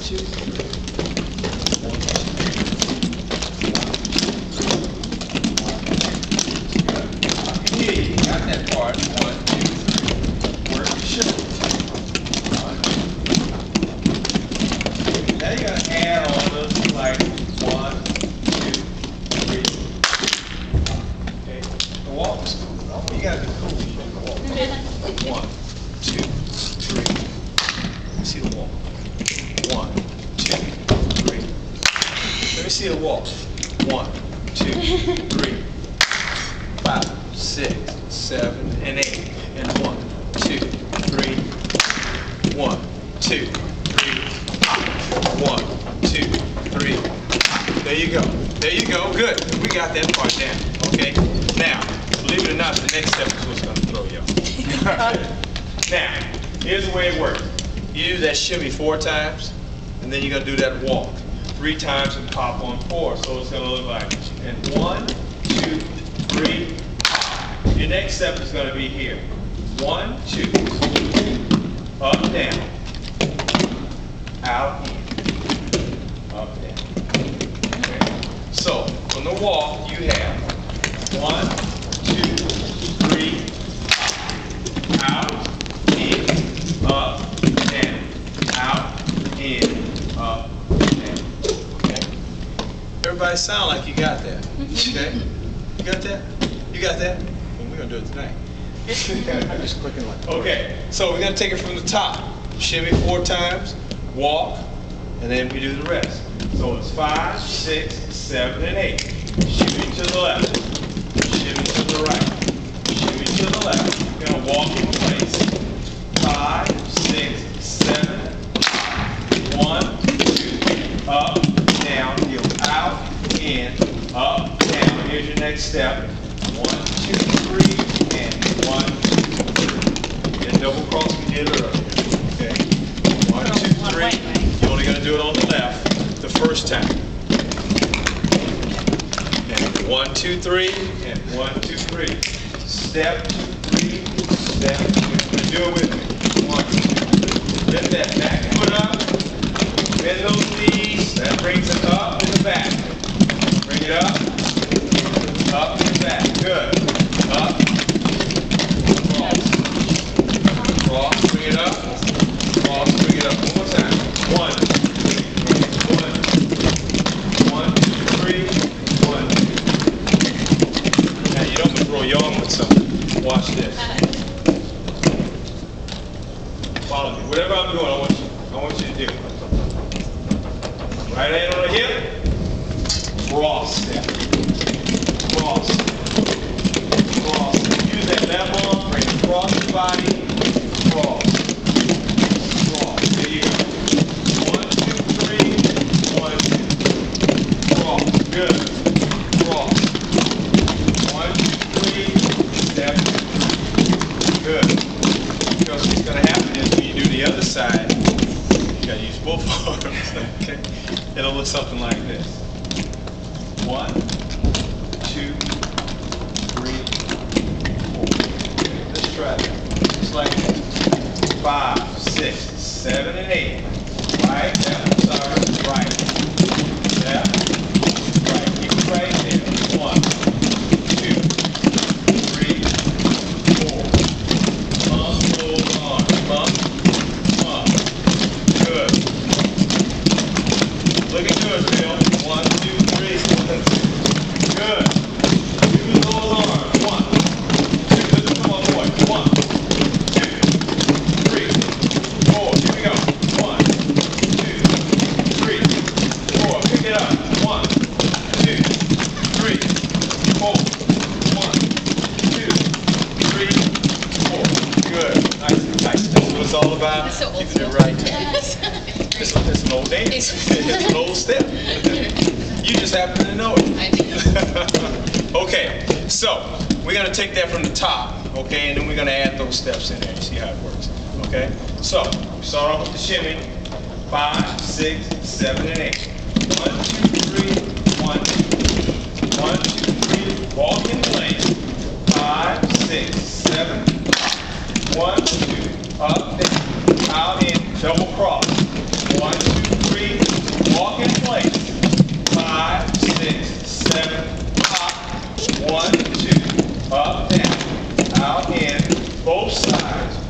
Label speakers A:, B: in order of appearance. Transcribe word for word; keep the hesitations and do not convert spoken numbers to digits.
A: two, three. Yeah, you got that part. One, two, three. Work your shoulders. Now you gotta add all those like one, two, three. Okay. The walk is cool. You gotta be cool. You gotta walk. One, two, three. See the walk. One, two, three. Let me see the walk. One, two, three, five, six, seven, and eight. And one, two, three. One, two, three. One, two, three. There you go. There you go. Good. We got that part down. Okay. Now, believe it or not, the next step is what's going to throw you off. Now, here's the way it works. You do that shimmy four times, and then you're going to do that walk three times and pop on four. So it's going to look like, and one, two, three, pop. Your next step is going to be here. One, two, up, down, out, in, up, down. Okay. So, on the walk, you have one, two, three, out, in, up, down, out, in, up, down. Okay? Everybody sound like you got that. Okay? You got that? You got that? Well, we're going to do it tonight. I'm just clicking like that. Okay, so we're going to take it from the top. Shimmy four times, walk, and then we do the rest. So it's five, six, seven, and eight. Shimmy to the left. Shimmy to the right. Shimmy to the left. We're going to walk in place. Five, six, seven, one, two, up, down, heel out, in, up, down. Here's your next step. One, two, three, and one, two, three. And double cross we did earlier. Okay. One, two, three. You're only going to do it on the left the first time. And one, two, three, and one, two, three. Step, two, three, step, two. Do it with me. One, two, three. Lift that back foot up. Bend those knees. That brings it up in the back. Bring it up. Up and back. Good. Up. Cross. Cross. Bring it up. Cross. Bring it up. One more time. One. One. One, two, three. One. Now you don't throw your arm with something. Watch this. Follow me. Whatever I'm doing, I want you, I want you to do. Right hand on the hip. Cross step. Cross. Cross. Use that left arm, bring it across the body. Cross. Cross. There you go. One, two, three. One, two. Cross. Good. Cross. One, two, three. Step. Good. Because what's going to happen is when you do the other side, you got to use both arms. Okay? It'll look something like this. One, two, three, four. Let's try that. Just like that. Five, six, seven, and eight. Right, left, sorry, right. Left, right. Keep it right there. One, two, three, four. Pump, hold on. Pump, pump. Good. Looking good, Bill. One, two, three. Good. Use those arms. One, two. Come on, boy. One, two, three, four. Here we go. One, two, three, four. Pick it up. One, two, three, four. One, two, three, four. Good. Nice, nice. That's what it's all about. Keeping it right. It's, it's an old dance. It's an old step. You just happen to know it.
B: I do.
A: Okay, so we're going to take that from the top, okay, and then we're going to add those steps in there and see how it works. Okay, so we start off with the shimmy. Five, six, seven, and eight. One, two, three, one, two. One, two, three, walk in place. Five, six, seven. One, two, up, down, out, in, double cross. One, two, three. walk in place. Five, six, seven, hop. One, two, up, down, out, in, both sides.